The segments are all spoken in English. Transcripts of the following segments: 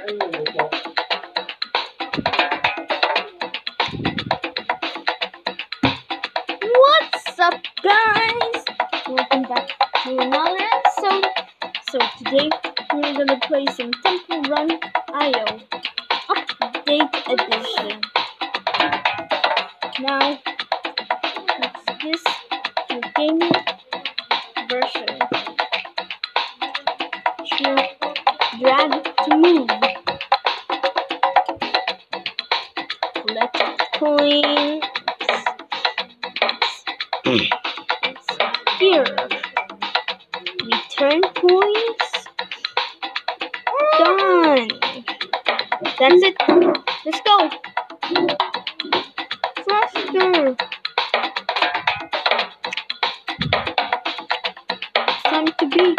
What's up, guys? Welcome back to another episode. So today we're gonna play some Temple Run IO Update Edition. Now it's this your gaming version. Drag to move. Collect coins. Here. Return coins. Done. That's it. Let's go. Faster. It's time to beat.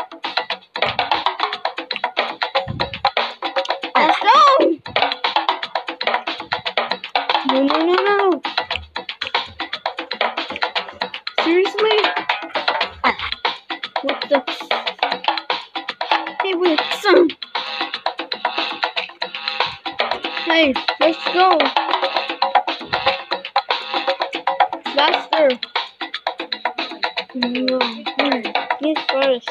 Let's go. No. Seriously? What the? Hey, wait, son. Hey, let's go. Faster. No, get first.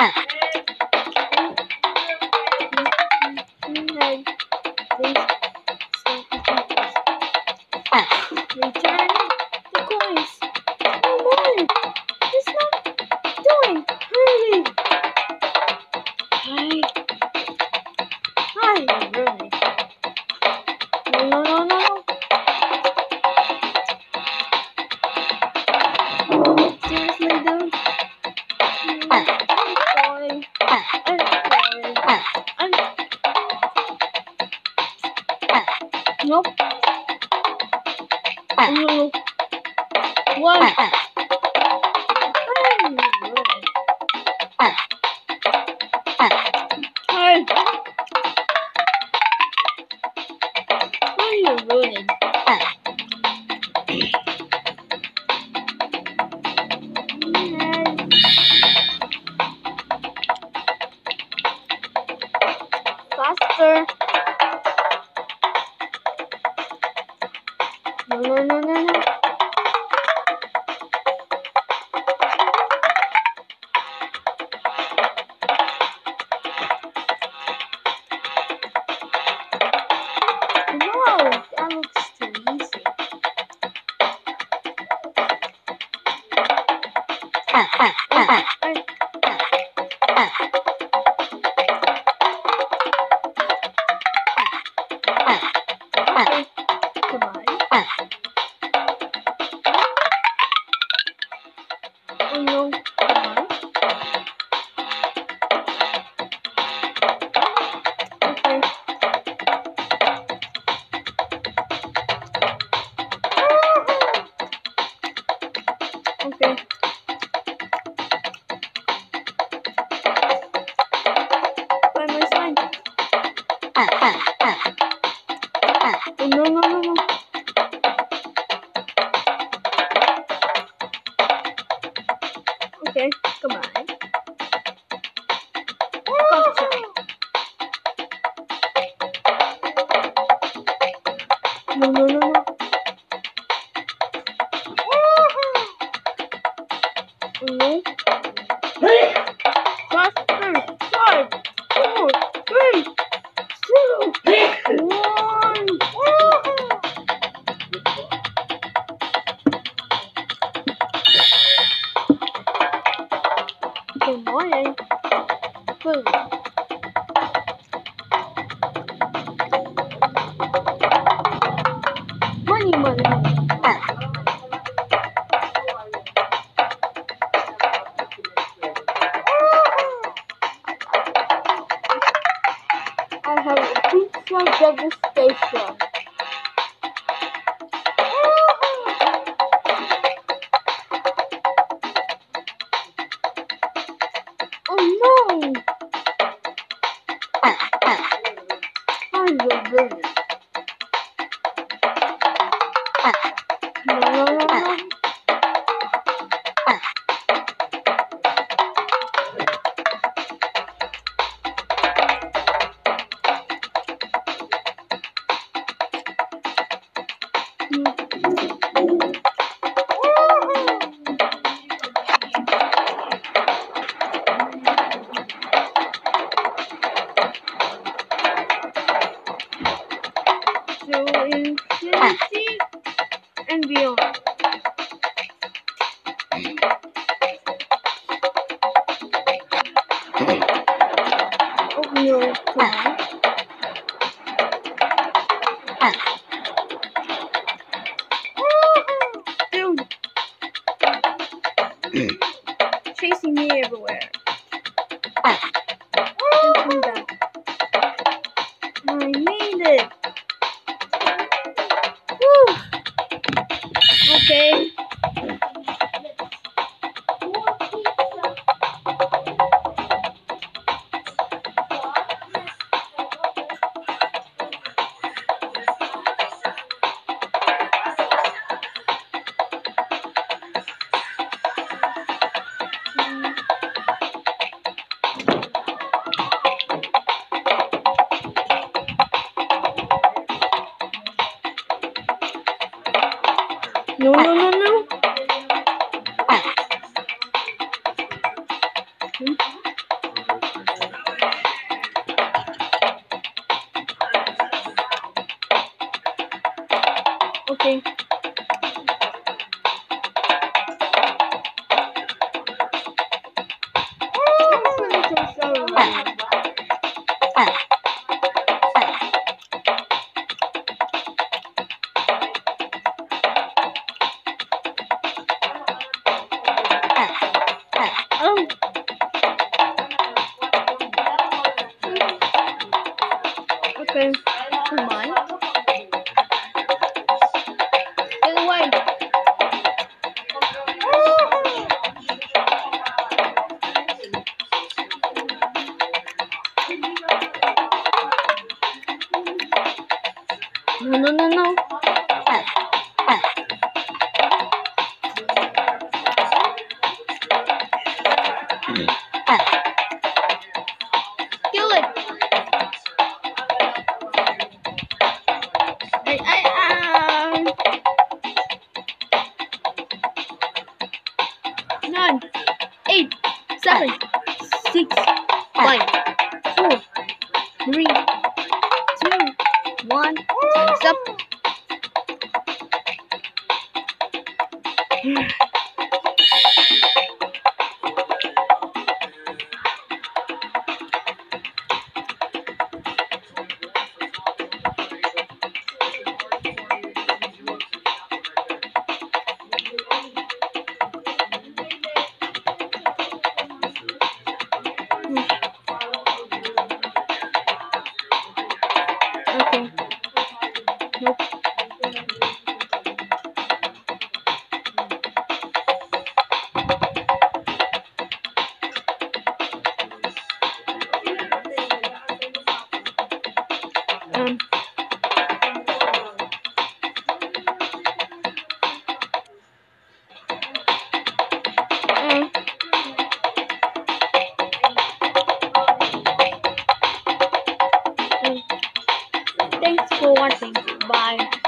Return the coins. Come on. It's not doing. Hurry. Hi, really. No. Seriously, dude? I'm sorry. Nope. What? Hey. Are you ruined? Faster. No. No, that looks too easy. Come on. Oh no, come on. Okay. Okay. By my side. Oh no. Okay, come on. Gotcha. No. No. Faster. 5, 4, 3, 2, 1. Good morning. Boom. Money. I have a pizza devastation. Oh no! I will ruin it. No. To infinity and beyond. Oh no, come on. Dude, chasing me everywhere. And come back. I made it. Woo. Okay. No, no, no, no. Okay. I'm so sorry. Oh. Okay. Come on. Get away. No, no, no, no. Kill it. Nine, 8, 7, 6, 5, 4, 3, 2, 1. Time's up. Okay. Nope. Um. Thanks for watching. Bye.